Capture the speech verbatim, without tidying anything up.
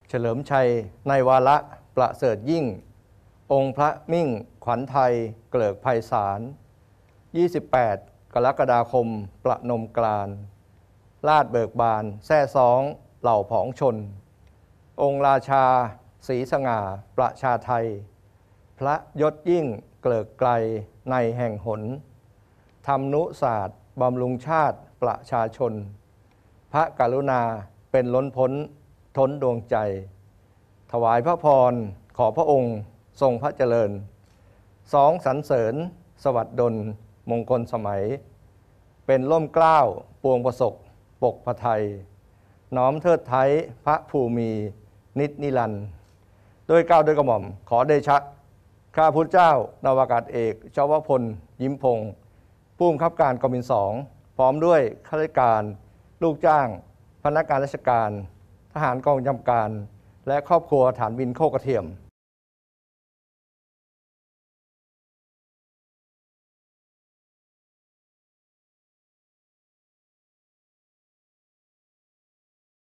เฉลิมชัยในวาระประเสริฐยิ่งองค์พระมิ่งขวัญไทยเกลิกไพศาลยี่สิบแปดกรกฎาคมประนมกลานลาดเบิกบานแซ่ซ้องเหล่าผองชนองค์ราชาศรีสง่าประชาไทยพระยศยิ่งเกลิกไกลในแห่งหนธรรมนุศาสตร์บำรุงชาติประชาชนพระกรุณาเป็นล้นพ้นท้นดวงใจถวายพระพรขอพระองค์ทรงพระเจริญสองสรรเสริญสวัสดลมงคลสมัยเป็นร่มเกล้าปวงประสบปกพระไทยน้อมเทิดไทยพระภูมินิจนิรันดร์โดยเกล้าโดยกระหม่อมขอเดชะข้าพุทธเจ้านาวากาศเอกชวพลยิ้มพงศ์ผู้บังคับการกองบินสองพร้อมด้วยข้าราชการลูกจ้างพนักงานราชการทหารกองประจำการและครอบครัวฐานบินโคกกระเทียม